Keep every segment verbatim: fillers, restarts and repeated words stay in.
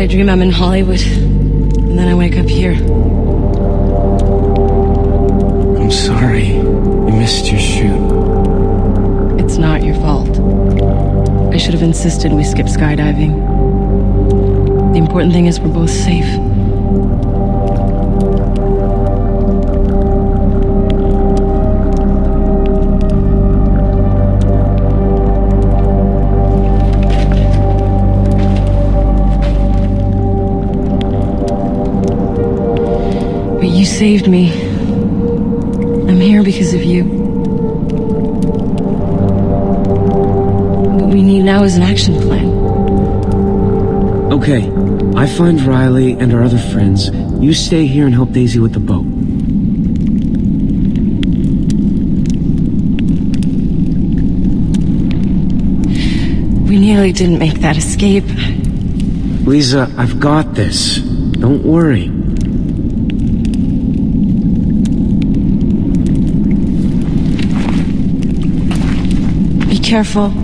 I dream I'm in Hollywood, and then I wake up here. I'm sorry. You missed your shoot. It's not your fault. I should have insisted we skip skydiving. The important thing is we're both safe. But you saved me. I'm here because of you. What we need now is an action plan. Okay, I find Riley and our other friends. You stay here and help Daisy with the boat. We nearly didn't make that escape. Lisa, I've got this. Don't worry. Be careful.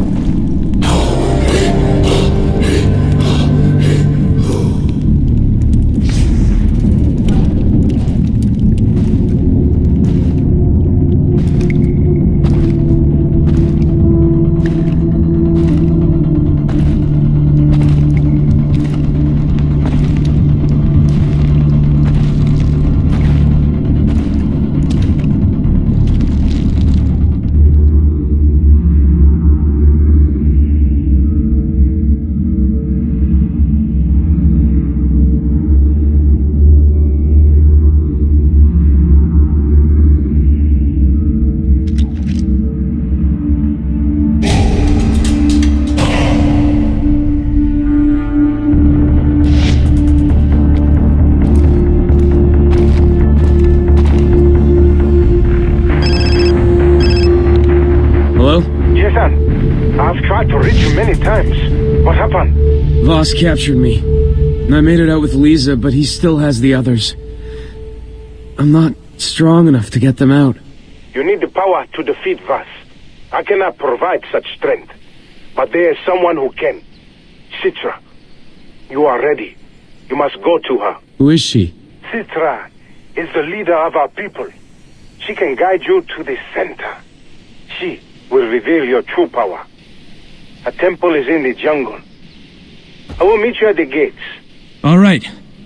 Voss captured me, and I made it out with Lisa, but he still has the others. I'm not strong enough to get them out. You need the power to defeat Voss. I cannot provide such strength, but there is someone who can. Citra. You are ready. You must go to her. Who is she? Citra is the leader of our people. She can guide you to the center. She will reveal your true power. A temple is in the jungle. I will meet you at the gates. All right.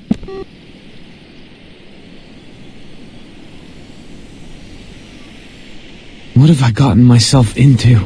What have I gotten myself into?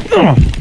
Ugh.